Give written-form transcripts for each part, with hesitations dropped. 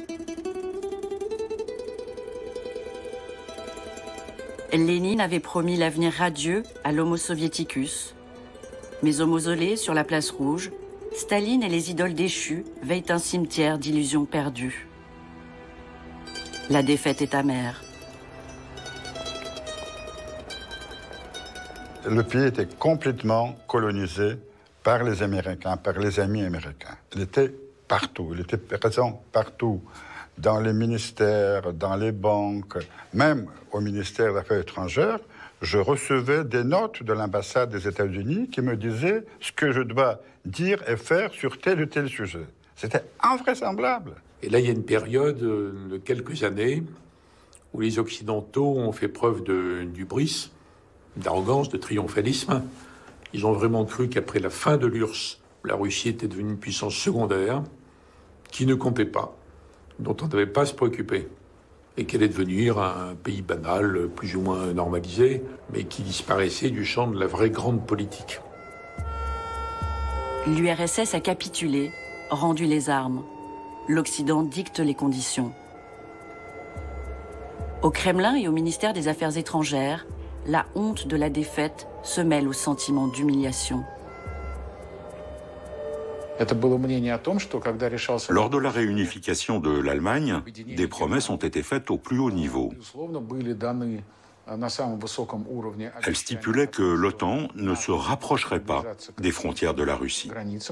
Lénine avait promis l'avenir radieux à l'Homo soviéticus. Mais au mausolée, sur la place rouge, Staline et les idoles déchues veillent un cimetière d'illusions perdues. La défaite est amère. Le pays était complètement colonisé par les Américains, par les amis américains. Il était partout, il était présent partout, dans les ministères, dans les banques, même au ministère des Affaires étrangères. Je recevais des notes de l'ambassade des États-Unis qui me disaient ce que je dois dire et faire sur tel ou tel sujet. C'était invraisemblable. Et là, il y a une période de quelques années où les Occidentaux ont fait preuve d'hubris, d'arrogance, de triomphalisme. Ils ont vraiment cru qu'après la fin de l'URSS, la Russie était devenue une puissance secondaire qui ne comptait pas, dont on ne devait pas se préoccuper, et qu'elle allait devenir un pays banal, plus ou moins normalisé, mais qui disparaissait du champ de la vraie grande politique. L'URSS a capitulé, rendu les armes. L'Occident dicte les conditions. Au Kremlin et au ministère des Affaires étrangères, la honte de la défaite se mêle au sentiment d'humiliation. Lors de la réunification de l'Allemagne, des promesses ont été faites au plus haut niveau. Elles stipulaient que l'OTAN ne se rapprocherait pas des frontières de la Russie.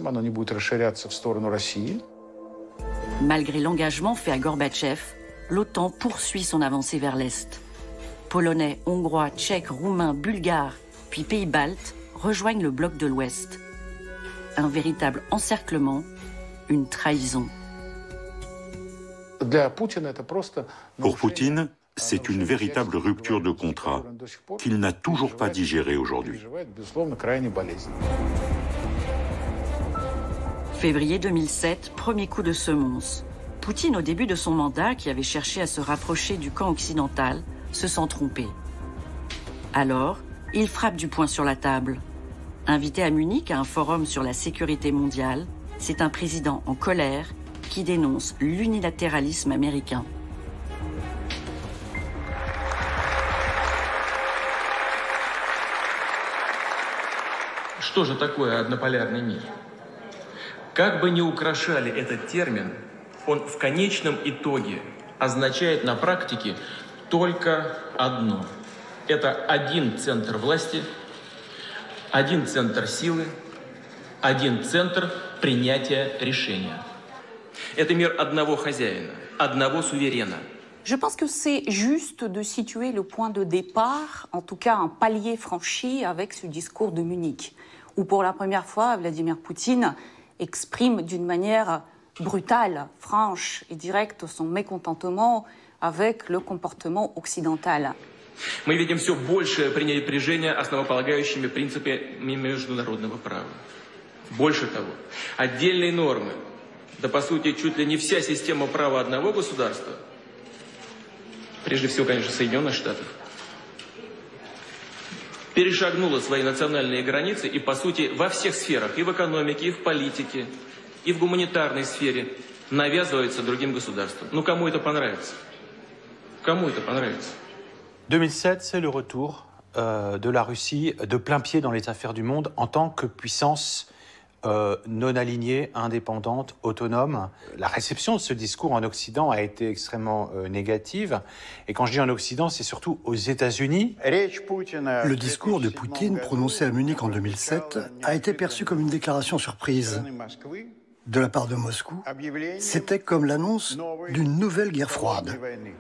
Malgré l'engagement fait à Gorbatchev, l'OTAN poursuit son avancée vers l'Est. Polonais, Hongrois, Tchèques, Roumains, Bulgares, puis Pays baltes rejoignent le bloc de l'Ouest. Un véritable encerclement, une trahison. Pour Poutine, c'est une véritable rupture de contrat qu'il n'a toujours pas digérée aujourd'hui. Février 2007, premier coup de semonce. Poutine, au début de son mandat, qui avait cherché à se rapprocher du camp occidental, se sent trompé. Alors, il frappe du poing sur la table. Invité à Munich à un forum sur la sécurité mondiale, c'est un président en colère qui dénonce l'unilatéralisme américain. Что же такое однополярный мир? Как бы ни украшали этот термин, он в конечном итоге означает на практике только одно. Это один центр власти, один центр силы, один центр принятия решения. Это мир одного хозяина, одного суверена. Je pense que c'est juste de situer le point de départ, en tout cas un palier franchi avec ce discours de Munich, où pour la première fois, Vladimir Poutine exprime d'une manière brutale, franche et directe son mécontentement avec le comportement occidental. Мы видим все большее пренебрежение основополагающими принципами международного права. Больше того, отдельные нормы, да по сути чуть ли не вся система права одного государства, прежде всего, конечно, Соединенных Штатов, перешагнула свои национальные границы и, по сути, во всех сферах, и в экономике, и в политике, и в гуманитарной сфере, навязывается другим государствам. Ну, кому это понравится? Kому это понравится? 2007, c'est le retour de la Russie de plein pied dans les affaires du monde en tant que puissance non alignée, indépendante, autonome. La réception de ce discours en Occident a été extrêmement négative. Et quand je dis en Occident, c'est surtout aux États-Unis. Le discours de Poutine prononcé à Munich en 2007 a été perçu comme une déclaration surprise de la part de Moscou. C'était comme l'annonce d'une nouvelle guerre froide.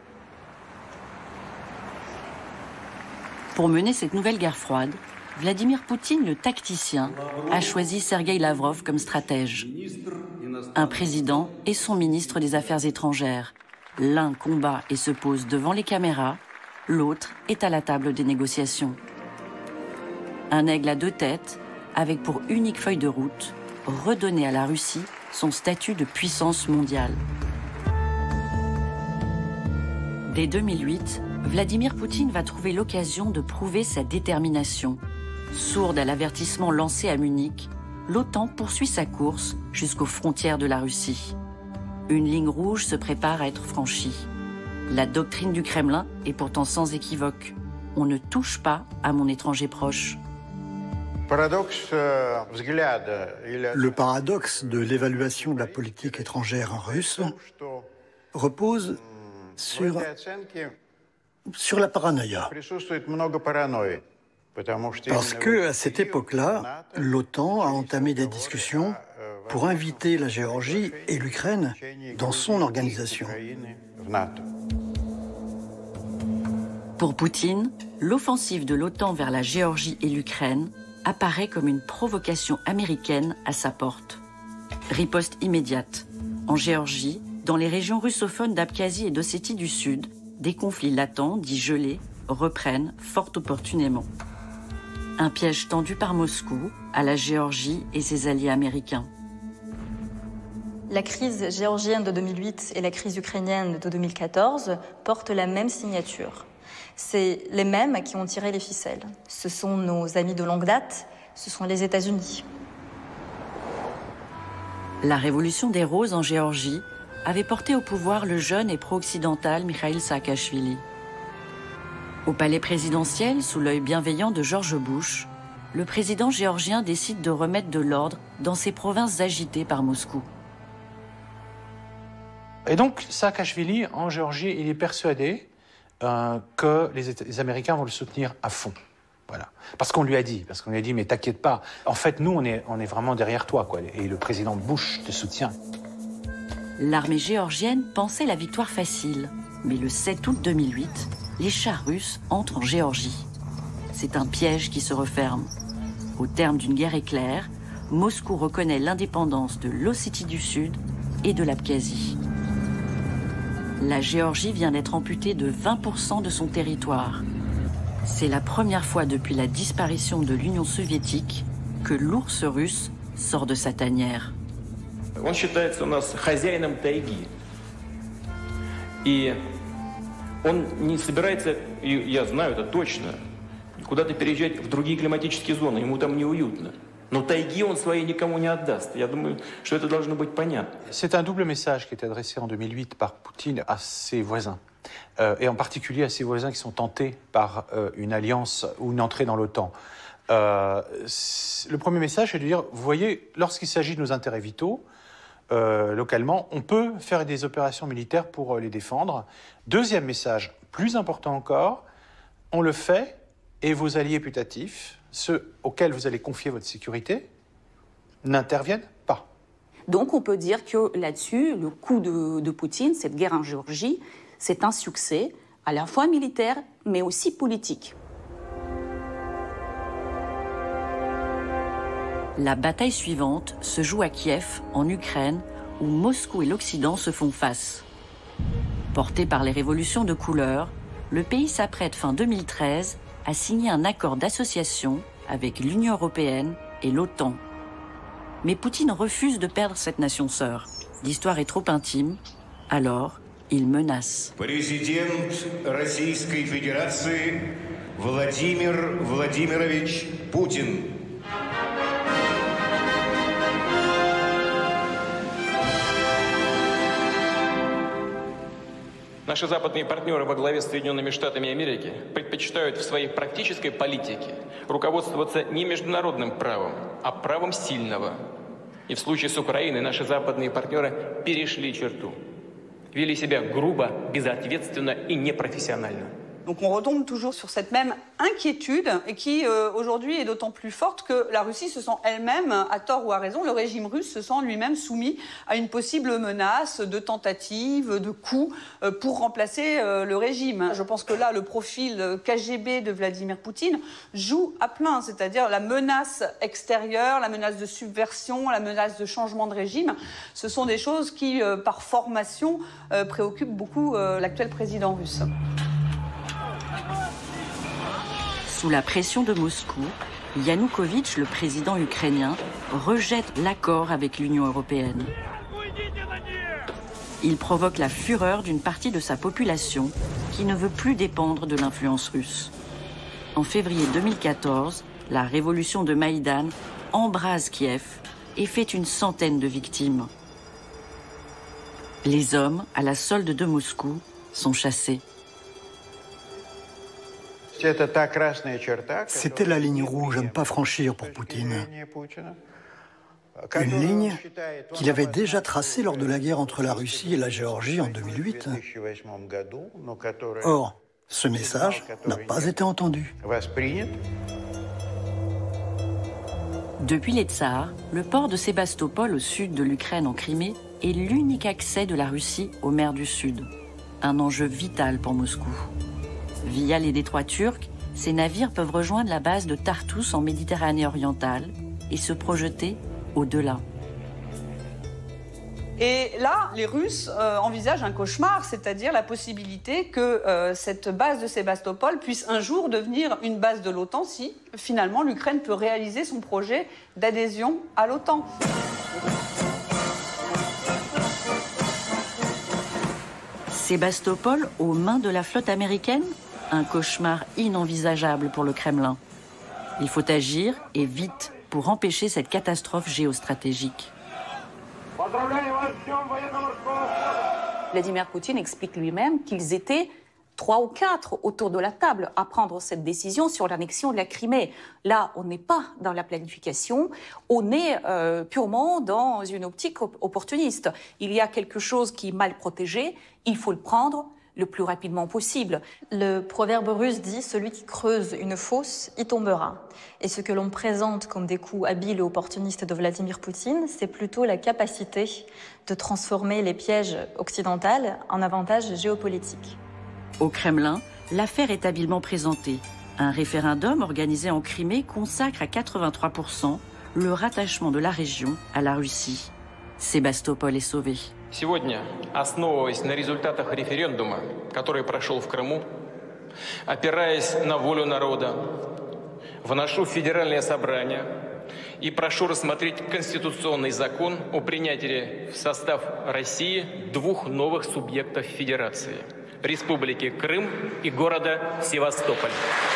Pour mener cette nouvelle guerre froide, Vladimir Poutine, le tacticien, a choisi Sergueï Lavrov comme stratège. Un président et son ministre des Affaires étrangères. L'un combat et se pose devant les caméras, l'autre est à la table des négociations. Un aigle à deux têtes, avec pour unique feuille de route, redonner à la Russie son statut de puissance mondiale. Dès 2008, Vladimir Poutine va trouver l'occasion de prouver sa détermination. Sourde à l'avertissement lancé à Munich, l'OTAN poursuit sa course jusqu'aux frontières de la Russie. Une ligne rouge se prépare à être franchie. La doctrine du Kremlin est pourtant sans équivoque. On ne touche pas à mon étranger proche. Le paradoxe de l'évaluation de la politique étrangère russe repose sur la paranoïa. Parce que à cette époque-là, l'OTAN a entamé des discussions pour inviter la Géorgie et l'Ukraine dans son organisation. Pour Poutine, l'offensive de l'OTAN vers la Géorgie et l'Ukraine apparaît comme une provocation américaine à sa porte. Riposte immédiate. En Géorgie, dans les régions russophones d'Abkhazie et d'Ossétie du Sud, des conflits latents, dits gelés, reprennent fort opportunément. Un piège tendu par Moscou à la Géorgie et ses alliés américains. La crise géorgienne de 2008 et la crise ukrainienne de 2014 portent la même signature. C'est les mêmes qui ont tiré les ficelles. Ce sont nos amis de longue date, ce sont les États-Unis. La révolution des roses en Géorgie avait porté au pouvoir le jeune et pro-occidental Mikhail Saakashvili. Au palais présidentiel, sous l'œil bienveillant de George Bush, le président géorgien décide de remettre de l'ordre dans ces provinces agitées par Moscou. Et donc, Saakashvili, en Géorgie, il est persuadé que les Américains vont le soutenir à fond. Voilà. Parce qu'on lui a dit, mais t'inquiète pas. En fait, nous, on est vraiment derrière toi, quoi. Et le président Bush te soutient. L'armée géorgienne pensait la victoire facile. Mais le 7 août 2008, les chars russes entrent en Géorgie. C'est un piège qui se referme. Au terme d'une guerre éclair, Moscou reconnaît l'indépendance de l'Ossétie du Sud et de l'Abkhazie. La Géorgie vient d'être amputée de 20% de son territoire. C'est la première fois depuis la disparition de l'Union soviétique que l'ours russe sort de sa tanière. Он считается у нас хозяином тайги. И он не собирается, я знаю это точно, куда-то переезжать в другие климатические зоны. Ему там неуютно. Но тайги он своей никому не отдаст. Я думаю, что это должно быть понятно. C'est un double message qui est adressé en 2008 par Poutine à ses voisins. Et en particulier à ses voisins qui sont tentés par une alliance ou une entrée dans l'OTAN. Le premier message, c'est de dire, vous voyez, lorsqu'il s'agit de nos intérêts vitaux, localement, on peut faire des opérations militaires pour les défendre. Deuxième message, plus important encore, on le fait et vos alliés putatifs, ceux auxquels vous allez confier votre sécurité, n'interviennent pas. Donc on peut dire que là-dessus, le coup de Poutine, cette guerre en Géorgie, c'est un succès à la fois militaire, mais aussi politique. La bataille suivante se joue à Kiev, en Ukraine, où Moscou et l'Occident se font face. Porté par les révolutions de couleur, le pays s'apprête fin 2013 à signer un accord d'association avec l'Union européenne et l'OTAN. Mais Poutine refuse de perdre cette nation sœur. L'histoire est trop intime, alors il menace. Président Российской Fédération, Vladimir Vladimirovich Poutine. Наши западные партнеры во главе с Соединенными Штатами Америки предпочитают в своей практической политике руководствоваться не международным правом, а правом сильного. И в случае с Украиной наши западные партнеры перешли черту. Вели себя грубо, безответственно и непрофессионально. Donc on retombe toujours sur cette même inquiétude et qui aujourd'hui est d'autant plus forte que la Russie se sent elle-même, à tort ou à raison, le régime russe se sent lui-même soumis à une possible menace de tentative, de coup pour remplacer le régime. Je pense que là, le profil KGB de Vladimir Poutine joue à plein, c'est-à-dire la menace extérieure, la menace de subversion, la menace de changement de régime. Ce sont des choses qui, par formation, préoccupent beaucoup l'actuel président russe. Sous la pression de Moscou, Yanukovych, le président ukrainien, rejette l'accord avec l'Union européenne. Il provoque la fureur d'une partie de sa population qui ne veut plus dépendre de l'influence russe. En février 2014, la révolution de Maïdan embrase Kiev et fait une centaine de victimes. Les hommes, à la solde de Moscou, sont chassés. C'était la ligne rouge à ne pas franchir pour Poutine. Une ligne qu'il avait déjà tracée lors de la guerre entre la Russie et la Géorgie en 2008. Or, ce message n'a pas été entendu. Depuis les tsars, le port de Sébastopol au sud de l'Ukraine en Crimée est l'unique accès de la Russie aux mers du Sud. Un enjeu vital pour Moscou. Via les détroits turcs, ces navires peuvent rejoindre la base de Tartous en Méditerranée orientale et se projeter au-delà. Et là, les Russes envisagent un cauchemar, c'est-à-dire la possibilité que cette base de Sébastopol puisse un jour devenir une base de l'OTAN si, finalement, l'Ukraine peut réaliser son projet d'adhésion à l'OTAN. Sébastopol aux mains de la flotte américaine? Un cauchemar inenvisageable pour le Kremlin. Il faut agir, et vite, pour empêcher cette catastrophe géostratégique. Vladimir Poutine explique lui-même qu'ils étaient 3 ou 4 autour de la table à prendre cette décision sur l'annexion de la Crimée. Là, on n'est pas dans la planification, on est purement dans une optique opportuniste. Il y a quelque chose qui est mal protégé, il faut le prendre le plus rapidement possible. Le proverbe russe dit « celui qui creuse une fosse y tombera ». Et ce que l'on présente comme des coups habiles et opportunistes de Vladimir Poutine, c'est plutôt la capacité de transformer les pièges occidentaux en avantages géopolitiques. Au Kremlin, l'affaire est habilement présentée. Un référendum organisé en Crimée consacre à 83% le rattachement de la région à la Russie. Sébastopol est sauvé. Сегодня, основываясь на результатах референдума, который прошел в Крыму, опираясь на волю народа, вношу в Федеральное собрание и прошу рассмотреть конституционный закон о принятии в состав России 2 новых субъектов Федерации – Республики Крым и города Севастополь.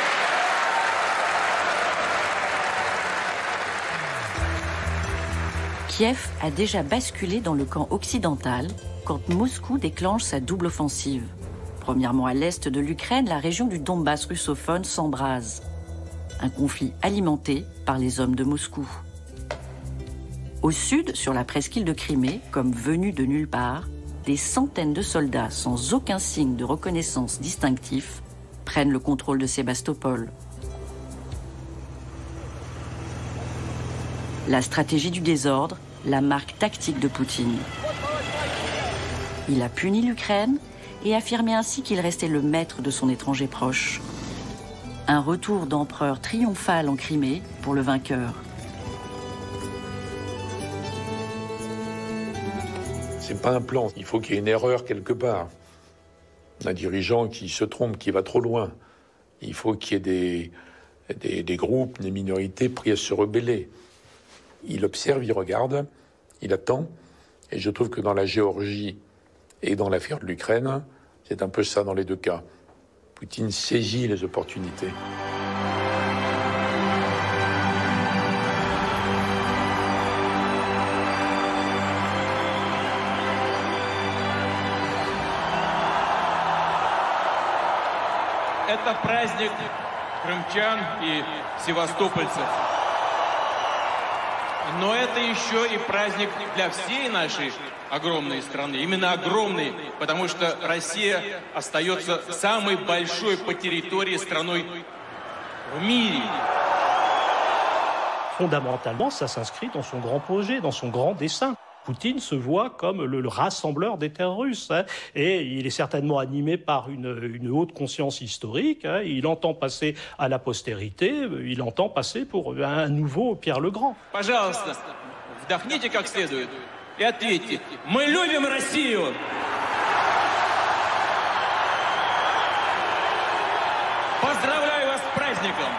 Kiev a déjà basculé dans le camp occidental quand Moscou déclenche sa double offensive. Premièrement, à l'est de l'Ukraine, la région du Donbass russophone s'embrase. Un conflit alimenté par les hommes de Moscou. Au sud, sur la presqu'île de Crimée, comme venus de nulle part, des centaines de soldats sans aucun signe de reconnaissance distinctif prennent le contrôle de Sébastopol. La stratégie du désordre, la marque tactique de Poutine. Il a puni l'Ukraine et affirmé ainsi qu'il restait le maître de son étranger proche. Un retour d'empereur triomphal en Crimée pour le vainqueur. C'est pas un plan, il faut qu'il y ait une erreur quelque part. Un dirigeant qui se trompe, qui va trop loin. Il faut qu'il y ait des groupes, des minorités prêts à se rebeller. Il observe, il regarde, il attend. Et je trouve que dans la Géorgie et dans l'affaire de l'Ukraine, c'est un peu ça dans les deux cas. Poutine saisit les opportunités. Это праздник крымчан и севастопольцев. Но это еще и праздник для всей нашей огромной страны. Именно огромной, потому что Россия остается самой большой по территории страной в мире. Fondamentalement, ça s'inscrit dans son grand projet, dans son grand dessein. Poutine se voit comme le rassembleur des terres russes, hein, et il est certainement animé par une haute conscience historique. Hein, il entend passer à la postérité, il entend passer pour un nouveau Pierre le Grand. Пожалуйста, вдохните как следует и ответьте: мы любим Россию. Поздравляю вас с праздником.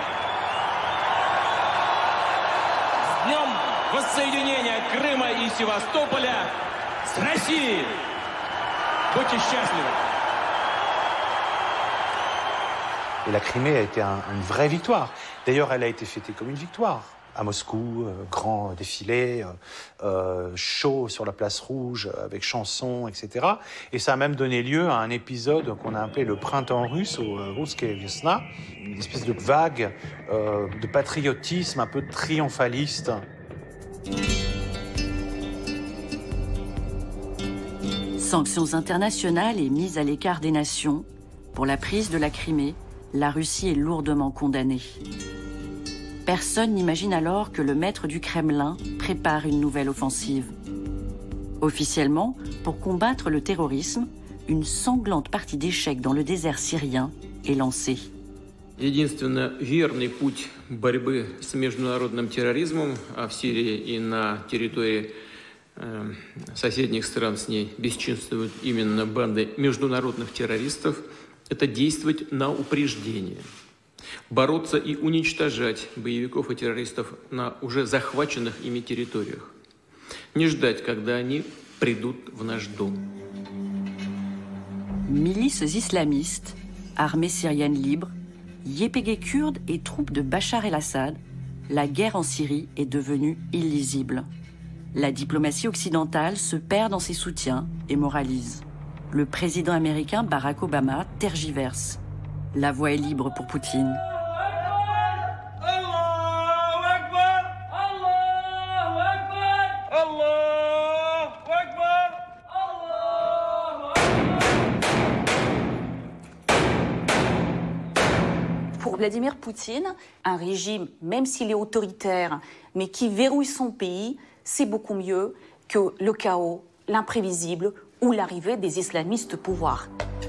С днем воссоединения Крыма и Севастополя с Россией. Будьте счастливы. Et la Crimée a été une vraie victoire. D'ailleurs, elle a été fêtée comme une victoire. à Moscou, grand défilé, show sur la place rouge avec chansons, etc. Et ça a même donné lieu à un épisode qu'on a appelé le printemps russe, ou Russkaya Vesna, une espèce de vague de patriotisme un peu triomphaliste. Sanctions internationales et mise à l'écart des nations. Pour la prise de la Crimée, la Russie est lourdement condamnée. Personne n'imagine alors que le maître du Kremlin prépare une nouvelle offensive. Officiellement, pour combattre le terrorisme, une sanglante partie d'échecs dans le désert syrien est lancée. Единственно верный путь борьбы с международным терроризмом, а в Сирии и на территории соседних стран с ней бесчинствуют именно банды международных террористов, это действовать на упреждение. Бороться и уничтожать боевиков и террористов на уже захваченных ими территориях. Не ждать, когда они придут в наш дом. Milices islamistes, armées syriennes libres, YPG kurdes et troupes de Bachar el-Assad, la guerre en Syrie est devenue illisible. La diplomatie occidentale se perd dans ses soutiens et moralise. Le président américain Barack Obama tergiverse. La voie est libre pour Poutine. Pour Vladimir Poutine, un régime, même s'il est autoritaire, mais qui verrouille son pays, c'est beaucoup mieux que le chaos, l'imprévisible ou l'arrivée des islamistes au pouvoir.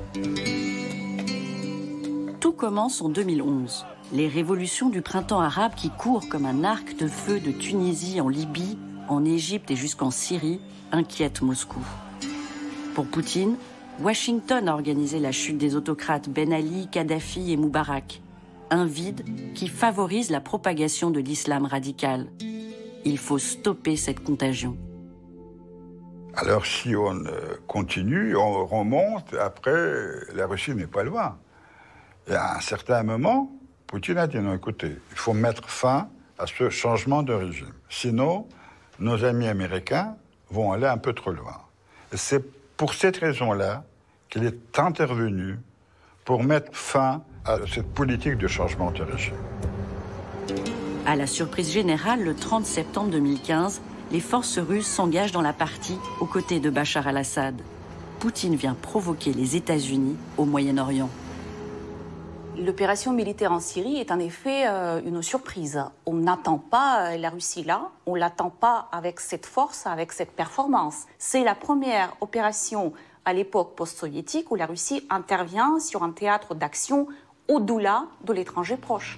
Tout commence en 2011. Les révolutions du printemps arabe qui courent comme un arc de feu de Tunisie en Libye, en Égypte et jusqu'en Syrie inquiètent Moscou. Pour Poutine, Washington a organisé la chute des autocrates Ben Ali, Kadhafi et Moubarak. Un vide qui favorise la propagation de l'islam radical. Il faut stopper cette contagion. Alors si on continue, on remonte, après, la Russie n'est pas loin. Et à un certain moment, Poutine a dit non, écoutez, il faut mettre fin à ce changement de régime. Sinon, nos amis américains vont aller un peu trop loin. Et c'est pour cette raison-là qu'il est intervenu pour mettre fin à cette politique de changement de régime. À la surprise générale, le 30 septembre 2015, les forces russes s'engagent dans la partie aux côtés de Bachar el-Assad. Poutine vient provoquer les États-Unis au Moyen-Orient. L'opération militaire en Syrie est en effet une surprise. On n'attend pas la Russie là, on ne l'attend pas avec cette force, avec cette performance. C'est la première opération à l'époque post-soviétique où la Russie intervient sur un théâtre d'action au-delà de l'étranger proche.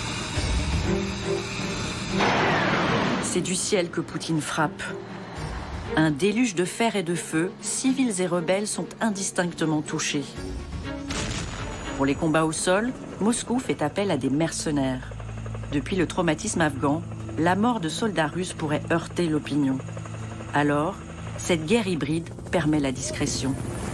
C'est du ciel que Poutine frappe. Un déluge de fer et de feu, civils et rebelles sont indistinctement touchés. Pour les combats au sol, Moscou fait appel à des mercenaires. Depuis le traumatisme afghan, la mort de soldats russes pourrait heurter l'opinion. Alors, cette guerre hybride permet la discrétion.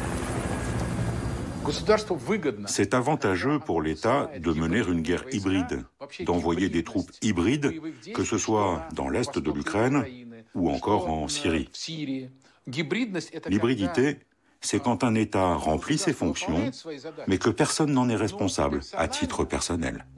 C'est avantageux pour l'État de mener une guerre hybride, d'envoyer des troupes hybrides, que ce soit dans l'est de l'Ukraine ou encore en Syrie. L'hybridité, c'est quand un État remplit ses fonctions, mais que personne n'en est responsable à titre personnel.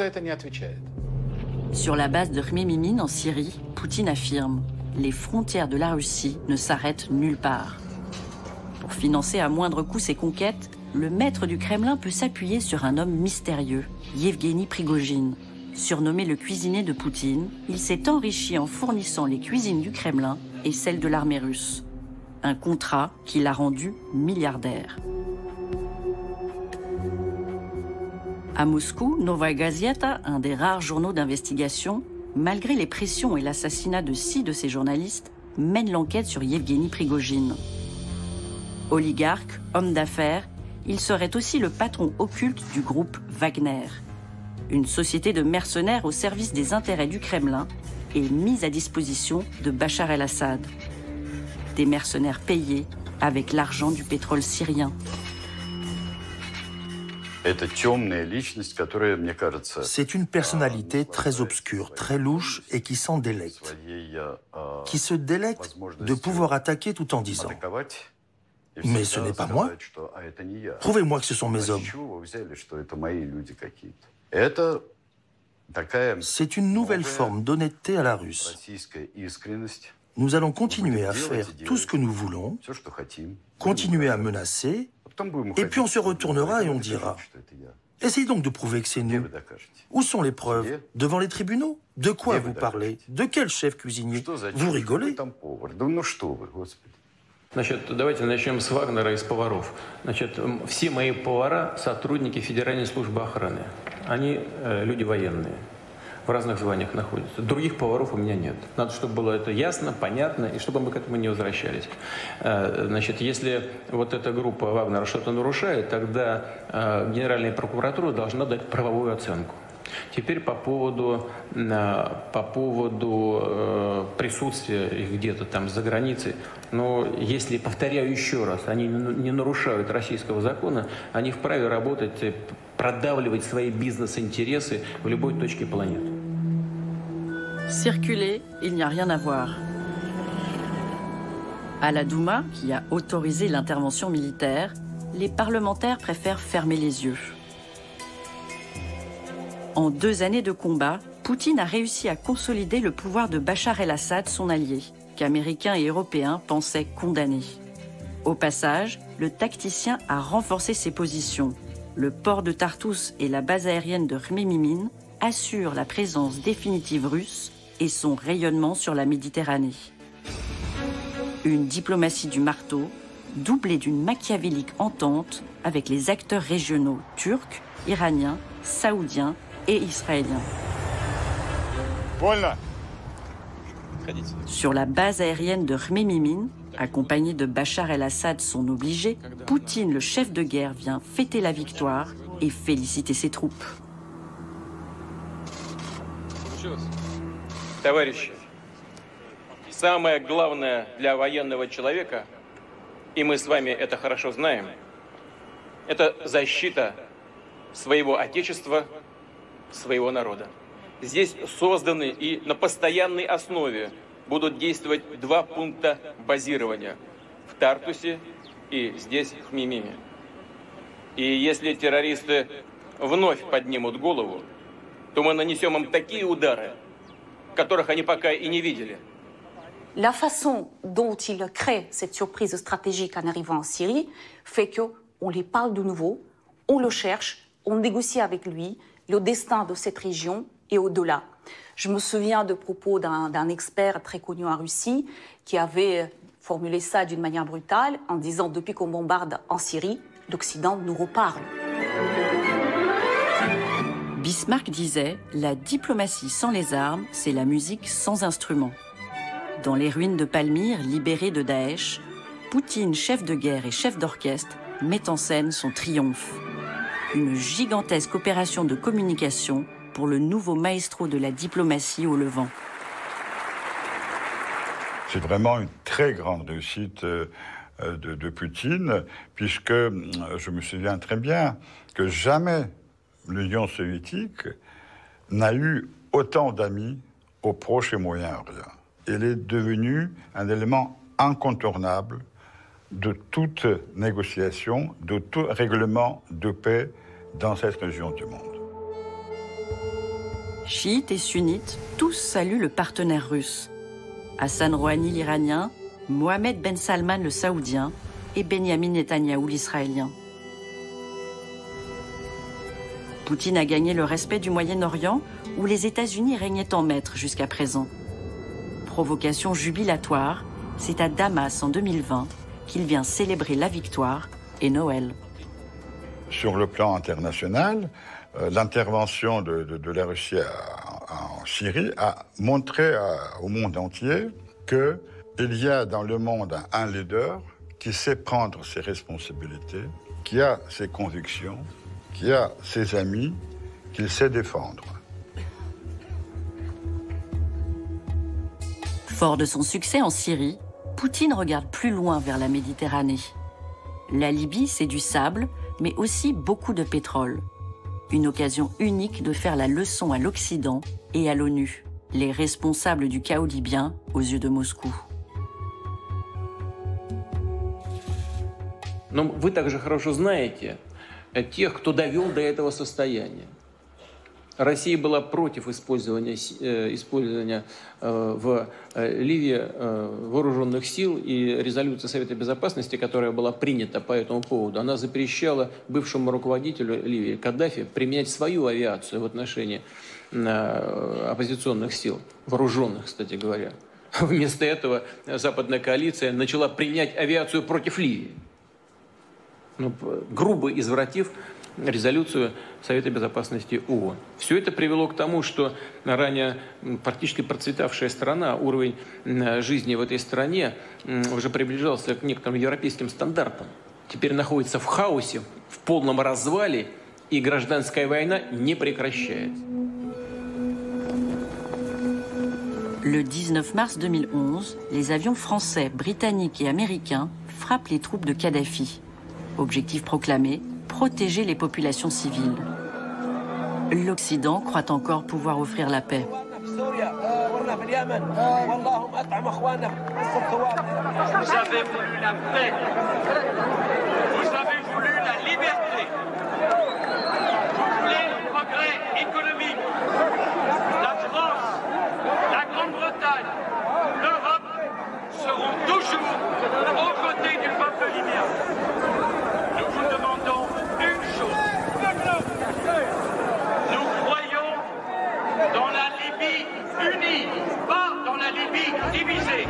Sur la base de Khmemimine en Syrie, Poutine affirme « Les frontières de la Russie ne s'arrêtent nulle part ». Pour financer à moindre coût ses conquêtes, le maître du Kremlin peut s'appuyer sur un homme mystérieux, Yevgeny Prigojine. Surnommé le cuisinier de Poutine, il s'est enrichi en fournissant les cuisines du Kremlin et celles de l'armée russe. Un contrat qui l'a rendu milliardaire. À Moscou, Novaya Gazeta, un des rares journaux d'investigation, malgré les pressions et l'assassinat de 6 de ses journalistes, mène l'enquête sur Yevgeny Prigojine. Oligarque, homme d'affaires, il serait aussi le patron occulte du groupe Wagner, une société de mercenaires au service des intérêts du Kremlin et mise à disposition de Bachar el-Assad. Des mercenaires payés avec l'argent du pétrole syrien. C'est une personnalité très obscure, très louche et qui s'en délecte. Qui se délecte de pouvoir attaquer tout en disant « Mais ce n'est pas moi. Prouvez-moi que ce sont mes hommes. » C'est une nouvelle forme d'honnêteté à la russe. Nous allons continuer à faire tout ce que nous voulons, continuer à menacer, et puis on se retournera et on dira « Essayez donc de prouver que c'est nous. Où sont les preuves? Devant les tribunaux? De quoi vous parlez? De quel chef cuisinier? Vous rigolez ?» Значит, давайте начнем с Вагнера и с поваров. Значит, все мои повара – сотрудники Федеральной службы охраны. Они люди военные, в разных званиях находятся. Других поваров у меня нет. Надо, чтобы было это ясно, понятно, и чтобы мы к этому не возвращались. Значит, если вот эта группа Вагнера что-то нарушает, тогда Генеральная прокуратура должна дать правовую оценку. Теперь по поводу присутствия их где-то там за границей. Но если, повторяю еще раз, они не нарушают российского закона, они вправе работать, продавливать свои бизнес-интересы в любой точке планеты. Circuler, il n'y a rien à voir. À la Douma, qui a autorisé l'intervention militaire, les parlementaires préfèrent fermer les yeux. En 2 années de combat, Poutine a réussi à consolider le pouvoir de Bachar el-Assad, son allié, qu'Américains et Européens pensaient condamné. Au passage, le tacticien a renforcé ses positions. Le port de Tartous et la base aérienne de Khmemimine assurent la présence définitive russe et son rayonnement sur la Méditerranée. Une diplomatie du marteau, doublée d'une machiavélique entente avec les acteurs régionaux turcs, iraniens, saoudiens et israéliens. Voilà. Sur la base aérienne de Khmemimine, accompagné de Bachar el-Assad, son obligé, Poutine, le chef de guerre, vient fêter la victoire et féliciter ses troupes. Товарищи, самое главное для военного человека, и мы с вами это хорошо знаем, это защита своего отечества, своего народа. Здесь созданы и на постоянной основе будут действовать 2 пункта базирования в Тартусе и здесь, в Хмимиме. И если террористы вновь поднимут голову, то мы нанесем им такие удары, которых они пока и не видели. La façon dont il crée cette surprise stratégique en arrivant en Syrie fait qu'on lui parle de nouveau, on le cherche, on négocie avec lui le destin de cette région et au-delà. Je me souviens de propos d'un expert très connu en Russie qui avait formulé ça d'une manière brutale en disant « Depuis qu'on bombarde en Syrie, l'Occident nous reparle ». Bismarck disait « La diplomatie sans les armes, c'est la musique sans instruments ». Dans les ruines de Palmyre, libérées de Daesh, Poutine, chef de guerre et chef d'orchestre, met en scène son triomphe. Une gigantesque opération de communication pour le nouveau maestro de la diplomatie au Levant. C'est vraiment une très grande réussite de Poutine, puisque je me souviens très bien que jamais l'Union soviétique n'a eu autant d'amis au Proche et Moyen-Orient. Elle est devenue un élément incontournable de toute négociation, de tout règlement de paix dans cette région du monde. Chiites et sunnites, tous saluent le partenaire russe. Hassan Rouhani l'Iranien, Mohamed Ben Salman le Saoudien et Benyamin Netanyahou l'Israélien. Poutine a gagné le respect du Moyen-Orient où les États-Unis régnaient en maître jusqu'à présent. Provocation jubilatoire, c'est à Damas en 2020 qu'il vient célébrer la victoire et Noël. Sur le plan international, l'intervention de la Russie en Syrie a montré au monde entier qu'il y a dans le monde un leader qui sait prendre ses responsabilités, qui a ses convictions, qui a ses amis, qu'il sait défendre. Fort de son succès en Syrie, Poutine regarde plus loin vers la Méditerranée. La Libye, c'est du sable, mais aussi beaucoup de pétrole. Une occasion unique de faire la leçon à l'Occident et à l'ONU, les responsables du chaos libyen aux yeux de Moscou. Но вы также хорошо знаете тех, кто довел до этого состояния. Россия была против использования в Ливии вооруженных сил, и резолюция Совета Безопасности, которая была принята по этому поводу, она запрещала бывшему руководителю Ливии Каддафи применять свою авиацию в отношении оппозиционных сил, вооруженных, кстати говоря. Вместо этого западная коалиция начала применять авиацию против Ливии, грубо извратив резолюцию Совета Безопасности ООН. Все это привело к тому, что ранее практически процветавшая страна, уровень жизни в этой стране уже приближался к некоторым европейским стандартам. Теперь находится в хаосе, в полном развале, и гражданская война не прекращается. Le 19 mars 2011, les avions français, britanniques et américains frappent les troupes de Kadhafi. Objectif proclamé, protéger les populations civiles. L'Occident croit encore pouvoir offrir la paix. Vous avez voulu la paix. Vous avez voulu la liberté. Vous voulez le progrès économique. La France, la Grande-Bretagne, l'Europe seront toujours aux côtés du peuple libyen. Nous vous demandons une chose. Nous croyons dans la Libye unie, pas dans la Libye divisée.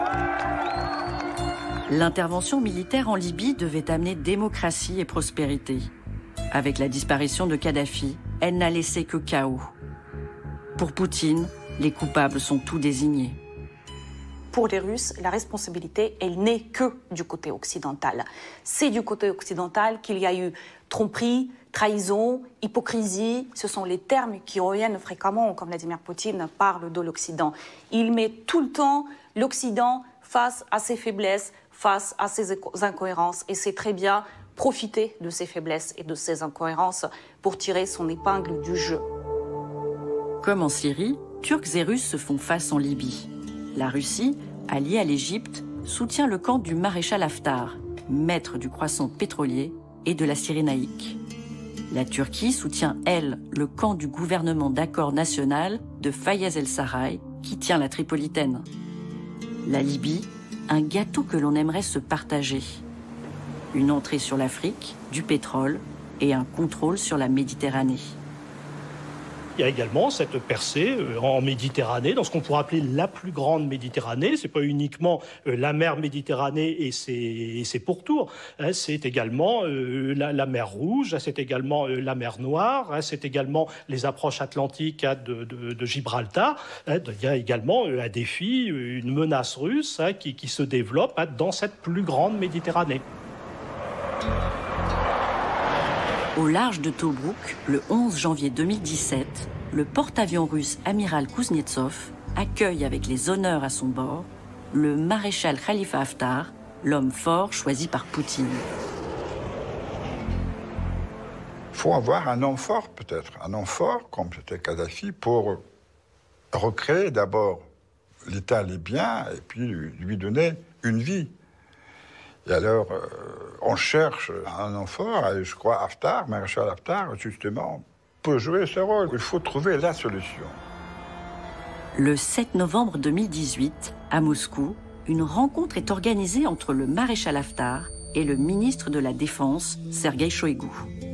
L'intervention militaire en Libye devait amener démocratie et prospérité. Avec la disparition de Kadhafi, elle n'a laissé que chaos. Pour Poutine, les coupables sont tous désignés. Pour les Russes, la responsabilité, elle n'est que du côté occidental. C'est du côté occidental qu'il y a eu tromperie, trahison, hypocrisie. Ce sont les termes qui reviennent fréquemment quand Vladimir Poutine parle de l'Occident. Il met tout le temps l'Occident face à ses faiblesses, face à ses incohérences. Et c'est très bien profiter de ces faiblesses et de ces incohérences pour tirer son épingle du jeu. Comme en Syrie, Turcs et Russes se font face en Libye. La Russie, alliée à l'Égypte, soutient le camp du maréchal Haftar, maître du croissant pétrolier et de la Cyrénaïque. La Turquie soutient, elle, le camp du gouvernement d'accord national de Fayez el-Sarraj, qui tient la Tripolitaine. La Libye, un gâteau que l'on aimerait se partager. Une entrée sur l'Afrique, du pétrole et un contrôle sur la Méditerranée. Il y a également cette percée en Méditerranée, dans ce qu'on pourrait appeler la plus grande Méditerranée. C'est pas uniquement la mer Méditerranée et ses pourtours. C'est également la mer Rouge, c'est également la mer Noire, c'est également les approches atlantiques de Gibraltar. Il y a également un défi, une menace russe qui se développe dans cette plus grande Méditerranée. Au large de Tobrouk, le 11 janvier 2017, le porte-avions russe amiral Kuznetsov accueille avec les honneurs à son bord le maréchal Khalifa Haftar, l'homme fort choisi par Poutine. Il faut avoir un homme fort, peut-être. Un homme fort, comme c'était Kadhafi, pour recréer d'abord l'État libyen et puis lui donner une vie. Et alors, on cherche un homme fort, et je crois Haftar, maréchal Haftar, justement, peut jouer ce rôle. Il faut trouver la solution. Le 7 novembre 2018, à Moscou, une rencontre est organisée entre le maréchal Haftar et le ministre de la Défense, Sergueï Shoïgou.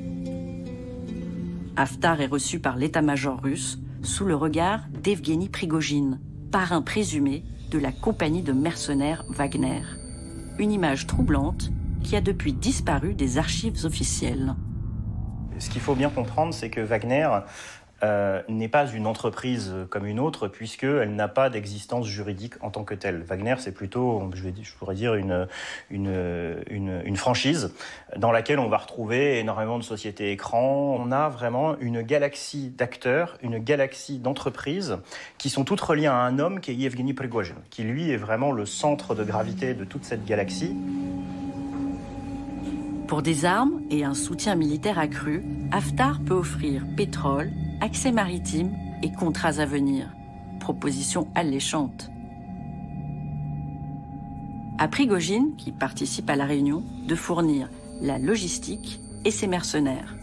Haftar est reçu par l'état-major russe sous le regard d'Evgueni Prigojine, parrain présumé de la compagnie de mercenaires Wagner. Une image troublante qui a depuis disparu des archives officielles. Ce qu'il faut bien comprendre, c'est que Wagner n'est pas une entreprise comme une autre, puisqu'elle n'a pas d'existence juridique en tant que telle. Wagner, c'est plutôt, je pourrais dire, une franchise dans laquelle on va retrouver énormément de sociétés écrans. On a vraiment une galaxie d'acteurs, une galaxie d'entreprises qui sont toutes reliées à un homme qui est Evgueni Prigojine, qui lui est vraiment le centre de gravité de toute cette galaxie. Pour des armes et un soutien militaire accru, Haftar peut offrir pétrole, accès maritime et contrats à venir. Proposition alléchante. À Prigojine, qui participe à la réunion, de fournir la logistique et ses mercenaires.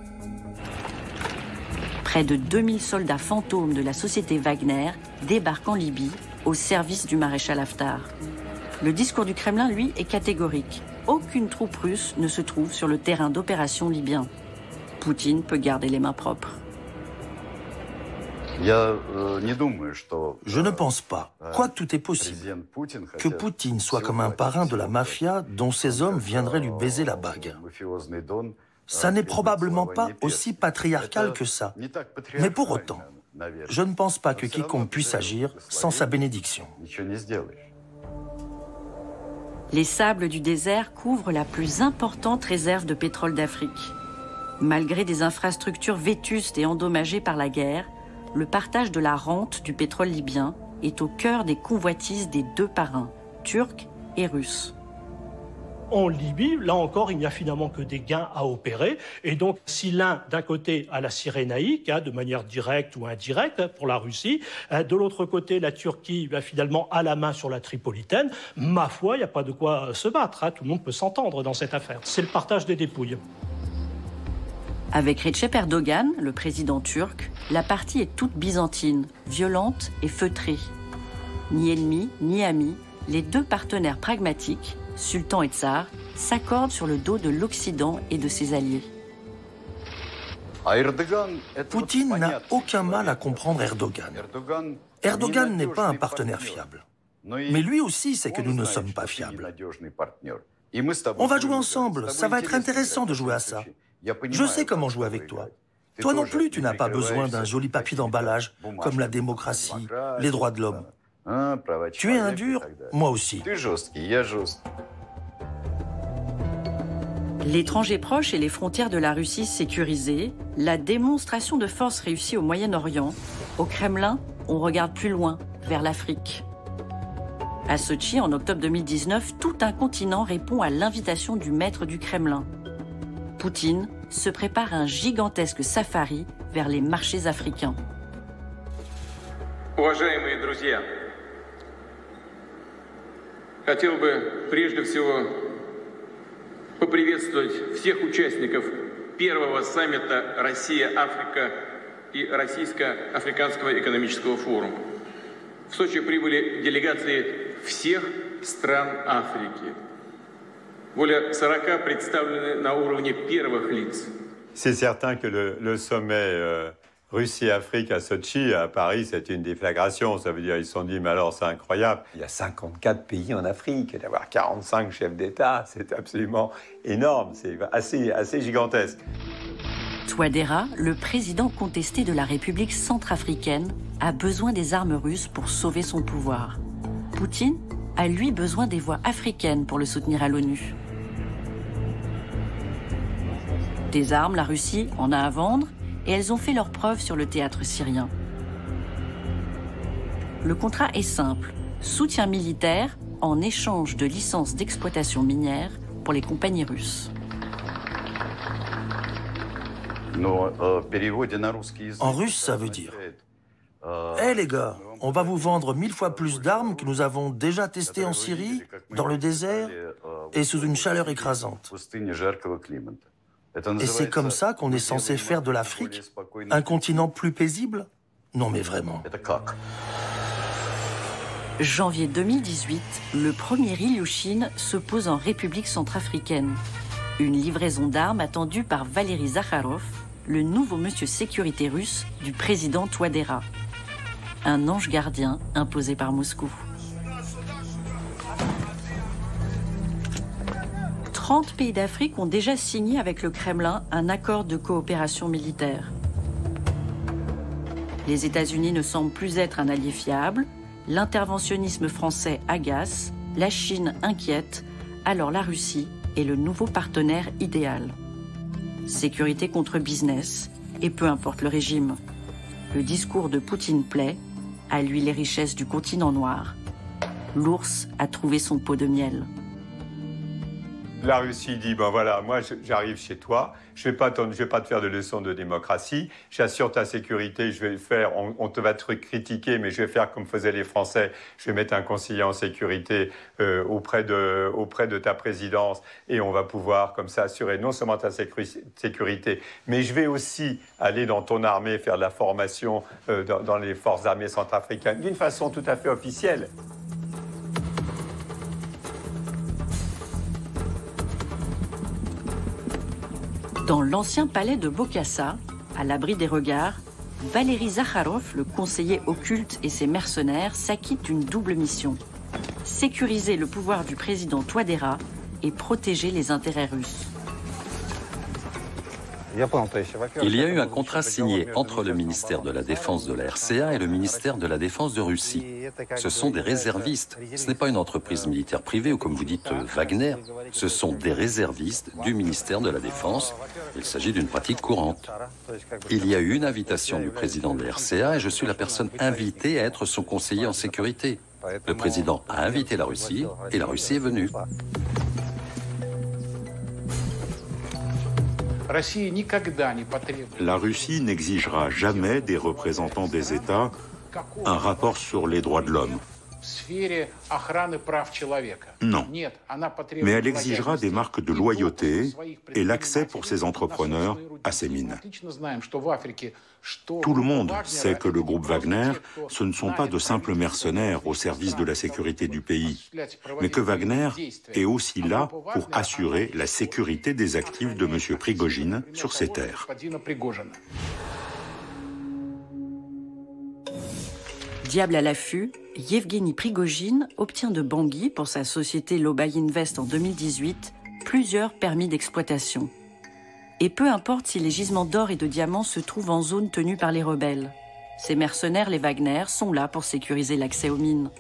Près de 2000 soldats fantômes de la société Wagner débarquent en Libye au service du maréchal Haftar. Le discours du Kremlin, lui, est catégorique. Aucune troupe russe ne se trouve sur le terrain d'opération libyen. Poutine peut garder les mains propres. Je ne pense pas, quoique tout est possible, que Poutine soit comme un parrain de la mafia dont ses hommes viendraient lui baiser la bague. Ça n'est probablement pas aussi patriarcal que ça. Mais pour autant, je ne pense pas que quiconque puisse agir sans sa bénédiction. Les sables du désert couvrent la plus importante réserve de pétrole d'Afrique. Malgré des infrastructures vétustes et endommagées par la guerre, le partage de la rente du pétrole libyen est au cœur des convoitises des deux parrains, turcs et russes. En Libye, là encore, il n'y a finalement que des gains à opérer. Et donc, si l'un, d'un côté, a la Cyrénaïque, de manière directe ou indirecte pour la Russie, de l'autre côté, la Turquie, finalement, a la main sur la Tripolitaine, ma foi, il n'y a pas de quoi se battre. Tout le monde peut s'entendre dans cette affaire. C'est le partage des dépouilles. Avec Recep Erdogan, le président turc, la partie est toute byzantine, violente et feutrée. Ni ennemis, ni amis, les deux partenaires pragmatiques, sultan et tsar, s'accordent sur le dos de l'Occident et de ses alliés. Poutine n'a aucun mal à comprendre Erdogan. Erdogan n'est pas un partenaire fiable. Mais lui aussi sait que nous ne sommes pas fiables. On va jouer ensemble, ça va être intéressant de jouer à ça. Je sais comment jouer avec toi. Toi non plus, tu n'as pas besoin d'un joli papier d'emballage, comme la démocratie, les droits de l'homme. Tu es un dur, moi aussi. L'étranger proche et les frontières de la Russie sécurisées, la démonstration de force réussie au Moyen-Orient, au Kremlin, on regarde plus loin, vers l'Afrique. À Sotchi, en octobre 2019, tout un continent répond à l'invitation du maître du Kremlin. Poutine se prépare un gigantesque safari vers les marchés africains. Уважаемые друзья, хотел бы прежде всего поприветствовать всех участников первого саммита Россия-Африка и Российско-Африканского экономического форума. В Сочи прибыли делегации всех стран Африки. Более 40 представлены на уровне первых лиц. C'est certain que le sommet Russie-Afrique à Sotchi, à Paris, c'est une déflagration. Ça veut dire, ils se sont dit, mais alors c'est incroyable. Il y a 54 pays en Afrique, et d'avoir 45 chefs d'État, c'est absolument énorme, c'est assez gigantesque. Touadéra, le président contesté de la République centrafricaine, a besoin des armes russes pour sauver son pouvoir. Poutine a lui besoin des voix africaines pour le soutenir à l'ONU. Des armes, la Russie en a à vendre, et elles ont fait leurs preuves sur le théâtre syrien. Le contrat est simple, soutien militaire en échange de licences d'exploitation minière pour les compagnies russes. En russe, ça veut dire « Hé les gars, on va vous vendre 1000 fois plus d'armes que nous avons déjà testées en Syrie, dans le désert et sous une chaleur écrasante. » Et c'est comme ça qu'on est censé faire de l'Afrique un continent plus paisible? Non mais vraiment. Janvier 2018, le premier Ilyushin se pose en République centrafricaine. Une livraison d'armes attendue par Valery Zakharov, le nouveau monsieur sécurité russe du président Touadéra. Un ange gardien imposé par Moscou. 30 pays d'Afrique ont déjà signé avec le Kremlin un accord de coopération militaire. Les États-Unis ne semblent plus être un allié fiable, l'interventionnisme français agace, la Chine inquiète, alors la Russie est le nouveau partenaire idéal. Sécurité contre business, et peu importe le régime. Le discours de Poutine plaît, à lui les richesses du continent noir. L'ours a trouvé son pot de miel. La Russie dit, ben voilà, moi j'arrive chez toi, je vais pas te faire de leçons de démocratie, j'assure ta sécurité, je vais le faire, on te va te critiquer, mais je vais faire comme faisaient les Français, je vais mettre un conseiller en sécurité auprès de ta présidence et on va pouvoir comme ça assurer non seulement ta sécurité, mais je vais aussi aller dans ton armée, faire de la formation dans les forces armées centrafricaines, d'une façon tout à fait officielle. Dans l'ancien palais de Bokassa, à l'abri des regards, Valéry Zakharov, le conseiller occulte et ses mercenaires s'acquittent d'une double mission. Sécuriser le pouvoir du président Touadéra et protéger les intérêts russes. Il y a eu un contrat signé entre le ministère de la Défense de la RCA et le ministère de la Défense de Russie. Ce sont des réservistes. Ce n'est pas une entreprise militaire privée ou comme vous dites Wagner. Ce sont des réservistes du ministère de la Défense. Il s'agit d'une pratique courante. Il y a eu une invitation du président de la RCA et je suis la personne invitée à être son conseiller en sécurité. Le président a invité la Russie et la Russie est venue. La Russie n'exigera jamais des représentants des États un rapport sur les droits de l'homme. Non. Mais elle exigera des marques de loyauté et l'accès pour ses entrepreneurs à ces mines. Tout le monde sait que le groupe Wagner, ce ne sont pas de simples mercenaires au service de la sécurité du pays, mais que Wagner est aussi là pour assurer la sécurité des actifs de M. Prigojine sur ses terres. Diable à l'affût, Yevgeny Prigojine obtient de Bangui, pour sa société Lobay Invest en 2018, plusieurs permis d'exploitation. Et peu importe si les gisements d'or et de diamants se trouvent en zone tenue par les rebelles. Ces mercenaires, les Wagner, sont là pour sécuriser l'accès aux mines.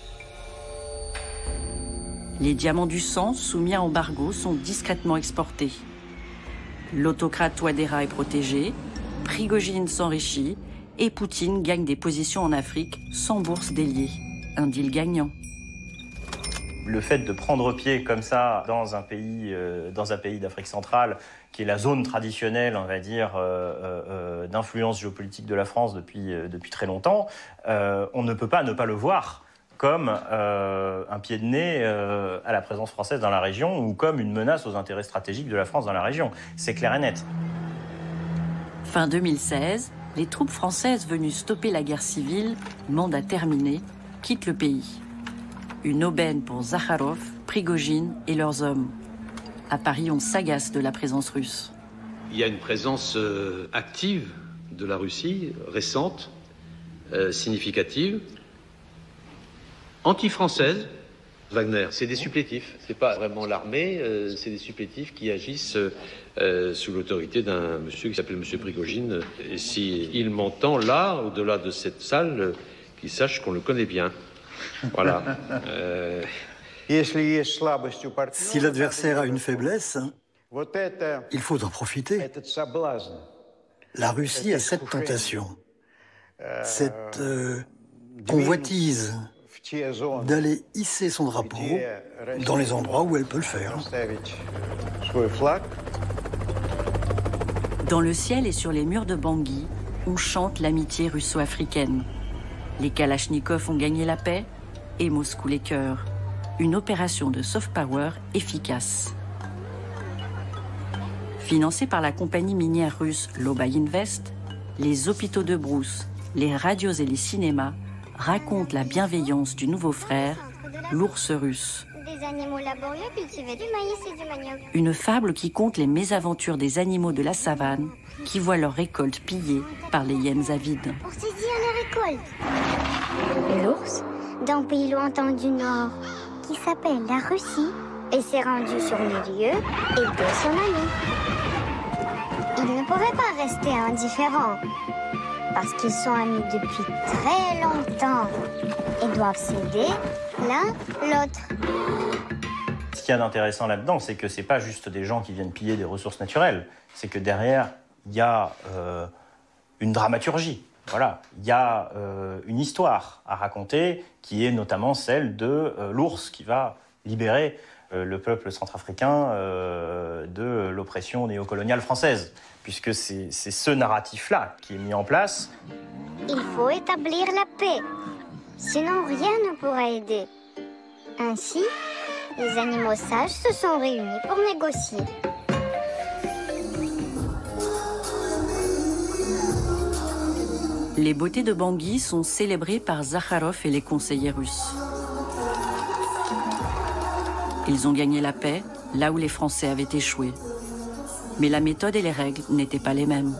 Les diamants du sang, soumis à embargo, sont discrètement exportés. L'autocrate Touadéra est protégé, Prigojine s'enrichit, et Poutine gagne des positions en Afrique sans bourse déliée. Un deal gagnant. Le fait de prendre pied comme ça dans un pays d'Afrique centrale, qui est la zone traditionnelle, on va dire, d'influence géopolitique de la France depuis très longtemps, on ne peut pas ne pas le voir comme un pied de nez à la présence française dans la région ou comme une menace aux intérêts stratégiques de la France dans la région. C'est clair et net. Fin 2016, les troupes françaises venues stopper la guerre civile, mandat terminé, quittent le pays. Une aubaine pour Zakharov, Prigojine et leurs hommes. À Paris, on s'agace de la présence russe. Il y a une présence active de la Russie, récente, significative, anti-française. Wagner, c'est des supplétifs. C'est pas vraiment l'armée, c'est des supplétifs qui agissent sous l'autorité d'un monsieur qui s'appelle monsieur Prigojine. Et s'il m'entend là, au-delà de cette salle, qu'il sache qu'on le connaît bien. Voilà. Si l'adversaire a une faiblesse, il faut en profiter. La Russie a cette tentation, cette convoitise d'aller hisser son drapeau dans les endroits où elle peut le faire. Dans le ciel et sur les murs de Bangui, on chante l'amitié russo-africaine. Les Kalachnikovs ont gagné la paix et Moscou les cœurs. Une opération de soft power efficace. Financée par la compagnie minière russe Lobay Invest, les hôpitaux de brousse, les radios et les cinémas racontent la bienveillance du nouveau frère, l'ours russe. Des animaux laborieux cultivaient du maïs et du manioc. Une fable qui conte les mésaventures des animaux de la savane qui voient leur récolte pillée par les hyènes avides. Pour saisir la récolte. L'ours, d'un pays lointain du Nord, qui s'appelle la Russie, et s'est rendu sur les lieux et de son ami. Il ne pourrait pas rester indifférent, parce qu'ils sont amis depuis très longtemps et doivent s'aider l'un l'autre. Ce qu'il y a d'intéressant là-dedans, c'est que c'est pas juste des gens qui viennent piller des ressources naturelles, c'est que derrière, il y a une dramaturgie. Voilà, il y a une histoire à raconter qui est notamment celle de l'ours qui va libérer le peuple centrafricain de l'oppression néocoloniale française, puisque c'est ce narratif-là qui est mis en place. Il faut établir la paix, sinon rien ne pourra aider. Ainsi, les animaux sages se sont réunis pour négocier. Les beautés de Bangui sont célébrées par Zakharov et les conseillers russes. Ils ont gagné la paix là où les Français avaient échoué. Mais la méthode et les règles n'étaient pas les mêmes.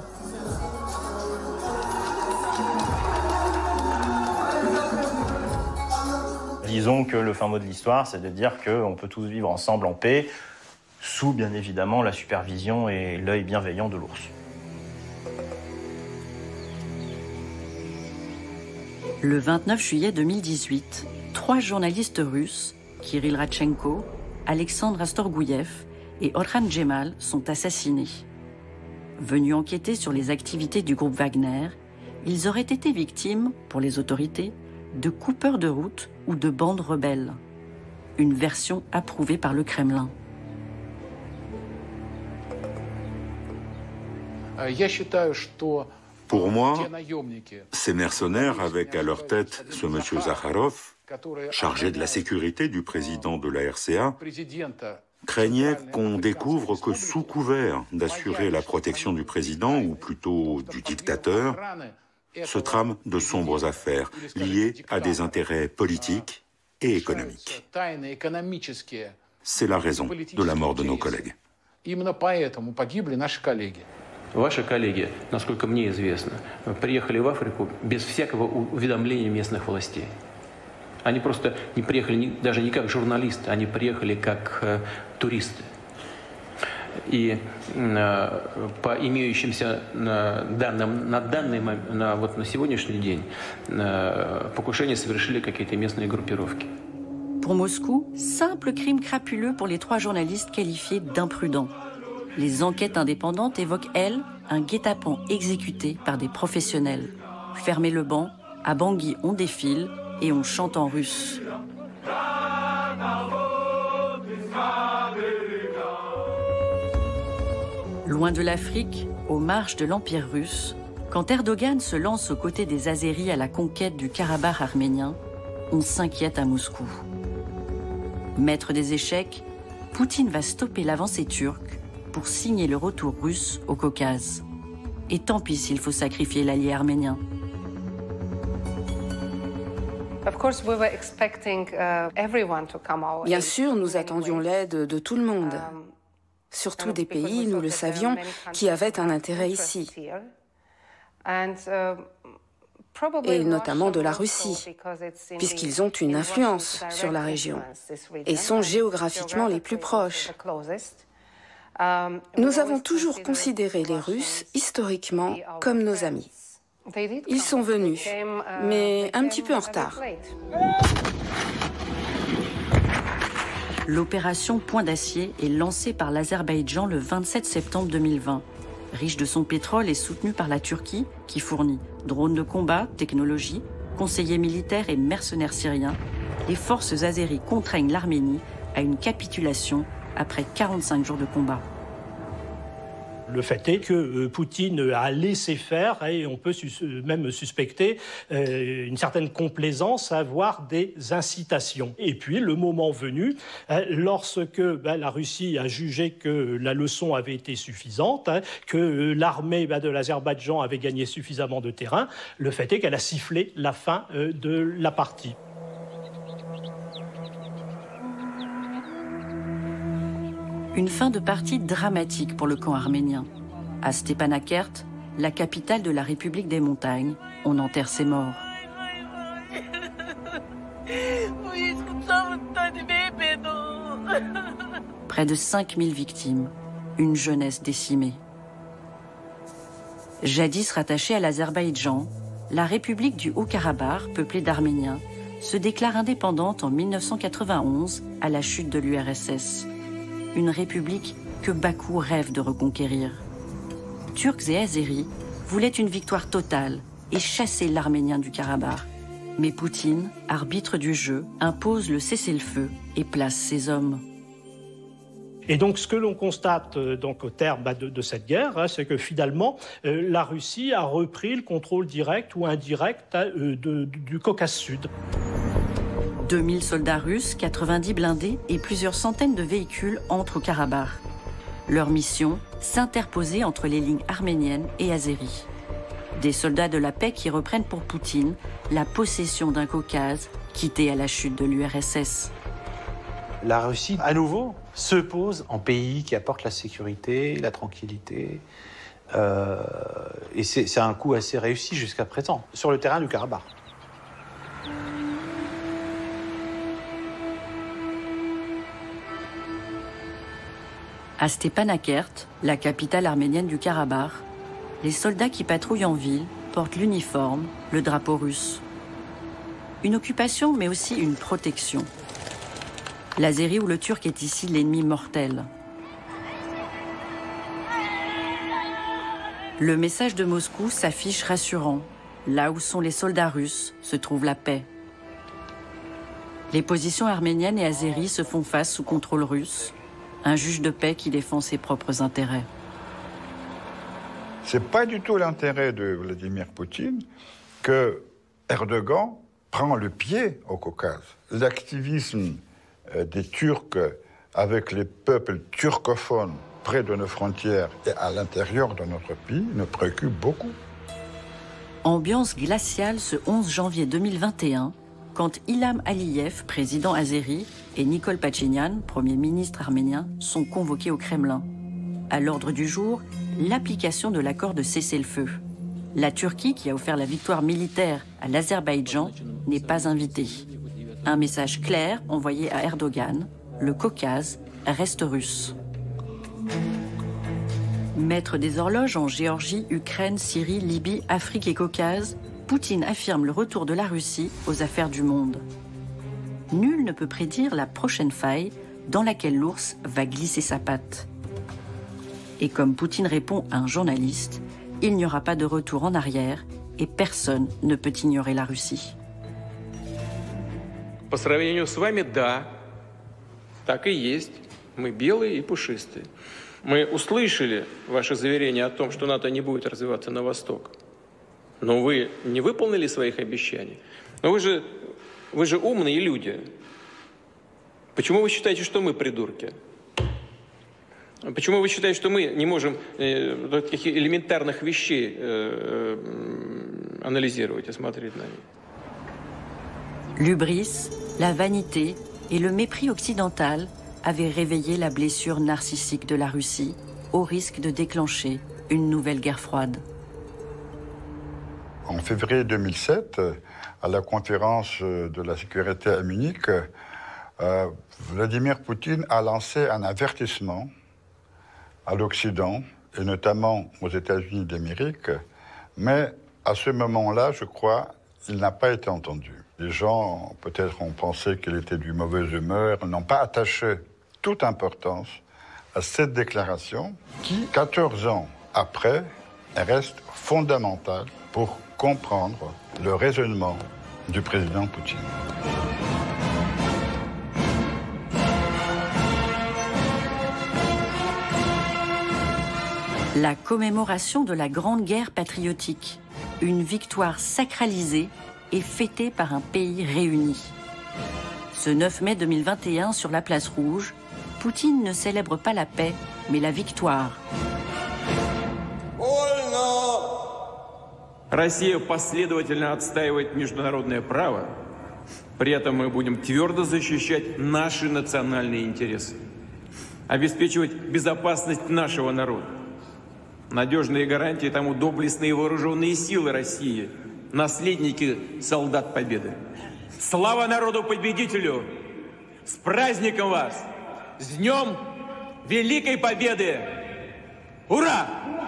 Disons que le fin mot de l'histoire, c'est de dire qu'on peut tous vivre ensemble en paix, sous bien évidemment la supervision et l'œil bienveillant de l'ours. Le 29 juillet 2018, 3 journalistes russes, Kirill Radchenko, Alexandre Astorgouyev et Orhan Djemal, sont assassinés. Venus enquêter sur les activités du groupe Wagner, ils auraient été victimes, pour les autorités, de coupeurs de route ou de bandes rebelles. Une version approuvée par le Kremlin. Pour moi, ces mercenaires, avec à leur tête ce monsieur Zakharov, chargé de la sécurité du président de la RCA, craignaient qu'on découvre que sous couvert d'assurer la protection du président, ou plutôt du dictateur, se trament de sombres affaires liées à des intérêts politiques et économiques. C'est la raison de la mort de nos collègues. Ваши коллеги, насколько мне известно, приехали в Африку без всякого уведомления местных властей. Они просто не приехали даже не как журналисты, они приехали как туристы. И по имеющимся данным на сегодняшний день покушение совершили какие-то местные группировки. Pour Moscou, simple crime crapuleux pour les 3 journalistes qualifiés d'imprudents. Les enquêtes indépendantes évoquent, elles, un guet-apens exécuté par des professionnels. Fermez le banc, à Bangui on défile et on chante en russe. Loin de l'Afrique, aux marges de l'Empire russe, quand Erdogan se lance aux côtés des Azéris à la conquête du Karabakh arménien, on s'inquiète à Moscou. Maître des échecs, Poutine va stopper l'avancée turque pour signer le retour russe au Caucase. Et tant pis s'il faut sacrifier l'allié arménien. Bien sûr, nous attendions l'aide de tout le monde, surtout des pays, nous le savions, qui avaient un intérêt ici, et notamment de la Russie, puisqu'ils ont une influence sur la région et sont géographiquement les plus proches. Nous avons toujours considéré les Russes, historiquement, comme nos amis. Ils sont venus, mais un petit peu en retard. L'opération Point d'Acier est lancée par l'Azerbaïdjan le 27 septembre 2020. Riche de son pétrole et soutenue par la Turquie, qui fournit drones de combat, technologie, conseillers militaires et mercenaires syriens, les forces azéries contraignent l'Arménie à une capitulation après 45 jours de combat. Le fait est que Poutine a laissé faire, et on peut même suspecter une certaine complaisance à avoir des incitations. Et puis, le moment venu, lorsque la Russie a jugé que la leçon avait été suffisante, que l'armée de l'Azerbaïdjan avait gagné suffisamment de terrain, le fait est qu'elle a sifflé la fin de la partie. Une fin de partie dramatique pour le camp arménien. À Stepanakert, la capitale de la République des montagnes, on enterre ses morts. Près de 5000 victimes, une jeunesse décimée. Jadis rattachée à l'Azerbaïdjan, la République du Haut-Karabakh, peuplée d'Arméniens, se déclare indépendante en 1991 à la chute de l'URSS. Une république que Bakou rêve de reconquérir. Turcs et Azéris voulaient une victoire totale et chasser l'Arménien du Karabakh. Mais Poutine, arbitre du jeu, impose le cessez-le-feu et place ses hommes. Et donc ce que l'on constate donc, au terme de cette guerre, c'est que finalement la Russie a repris le contrôle direct ou indirect du Caucase Sud. 2000 soldats russes, 90 blindés et plusieurs centaines de véhicules entrent au Karabakh. Leur mission, s'interposer entre les lignes arméniennes et azéries. Des soldats de la paix qui reprennent pour Poutine la possession d'un Caucase quitté à la chute de l'URSS. La Russie, à nouveau, se pose en pays qui apporte la sécurité, la tranquillité. Et c'est un coup assez réussi jusqu'à présent, sur le terrain du Karabakh. À Stepanakert, la capitale arménienne du Karabakh, les soldats qui patrouillent en ville portent l'uniforme, le drapeau russe. Une occupation, mais aussi une protection. L'Azérie ou le Turc est ici l'ennemi mortel. Le message de Moscou s'affiche rassurant. Là où sont les soldats russes, se trouve la paix. Les positions arméniennes et azéries se font face sous contrôle russe. Un juge de paix qui défend ses propres intérêts. Ce n'est pas du tout l'intérêt de Vladimir Poutine que Erdogan prend le pied au Caucase. L'activisme des Turcs avec les peuples turcophones près de nos frontières et à l'intérieur de notre pays nous préoccupe beaucoup. Ambiance glaciale ce 11 janvier 2021, quand Ilham Aliyev, président azéri, et Nikol Pachinian, Premier ministre arménien, sont convoqués au Kremlin. À l'ordre du jour, l'application de l'accord de cessez-le-feu. La Turquie, qui a offert la victoire militaire à l'Azerbaïdjan, n'est pas invitée. Un message clair envoyé à Erdogan, le Caucase reste russe. Maître des horloges en Géorgie, Ukraine, Syrie, Libye, Afrique et Caucase, Poutine affirme le retour de la Russie aux affaires du monde. Nul ne peut prédire la prochaine faille dans laquelle l'ours va glisser sa patte. Et comme Poutine répond à un journaliste, il n'y aura pas de retour en arrière et personne ne peut ignorer la Russie. По сравнению с вами, да, так и есть. Мы белые и пушистые. Мы услышали ваше заверение о том, что НАТО не будет развиваться на восток. Но вы не выполнили своих обещаний. Но вы же умные люди. Почему вы считаете, что мы придурки? Почему вы считаете, что мы не можем таких элементарных вещей анализировать и смотреть на них? L'hubris, la vanité et le mépris occidental avaient réveillé la blessure narcissique de la Russie au risque de déclencher une nouvelle guerre froide. En février 2007, à la conférence de la sécurité à Munich, Vladimir Poutine a lancé un avertissement à l'Occident, et notamment aux États-Unis d'Amérique, mais à ce moment-là, je crois, il n'a pas été entendu. Les gens, peut-être, ont pensé qu'il était de mauvaise humeur, n'ont pas attaché toute importance à cette déclaration qui, 14 ans après, reste fondamentale pour comprendre le raisonnement du président Poutine. La commémoration de la Grande Guerre patriotique, une victoire sacralisée et fêtée par un pays réuni. Ce 9 mai 2021, sur la place Rouge, Poutine ne célèbre pas la paix, mais la victoire. Россия последовательно отстаивает международное право. При этом мы будем твердо защищать наши национальные интересы, обеспечивать безопасность нашего народа. Надежные гарантии тому доблестные вооруженные силы России, наследники солдат Победы. Слава народу-победителю! С праздником вас! С Днем Великой Победы! Ура!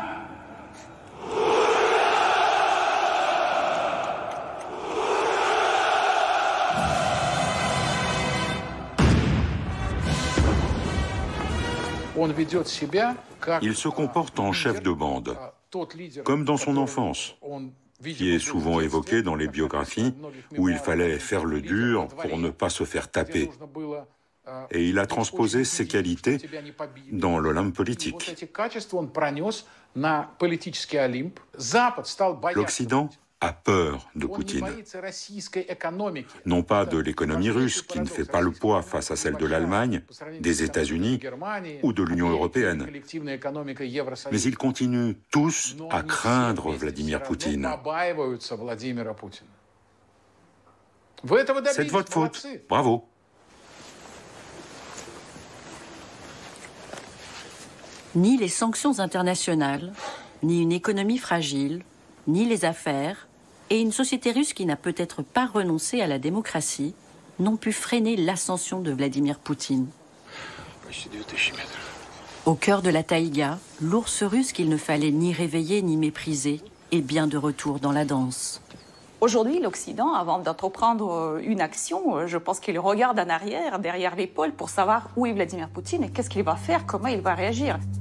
Il se comporte en chef de bande, comme dans son enfance, qui est souvent évoqué dans les biographies, où il fallait faire le dur pour ne pas se faire taper. et il a transposé ces qualités dans l'Olympe politique. L'Occident a peur de Poutine. Non pas de l'économie russe, qui ne fait pas le poids face à celle de l'Allemagne, des États-Unis ou de l'Union européenne. Mais ils continuent tous à craindre Vladimir Poutine. C'est de votre faute. Bravo. Ni les sanctions internationales, ni une économie fragile, ni les affaires, et une société russe qui n'a peut-être pas renoncé à la démocratie, n'ont pu freiner l'ascension de Vladimir Poutine. Au cœur de la taïga, l'ours russe qu'il ne fallait ni réveiller ni mépriser est bien de retour dans la danse. Aujourd'hui, l'Occident, avant d'entreprendre une action, je pense qu'il regarde en arrière, derrière l'épaule, pour savoir où est Vladimir Poutine et qu'est-ce qu'il va faire, comment il va réagir.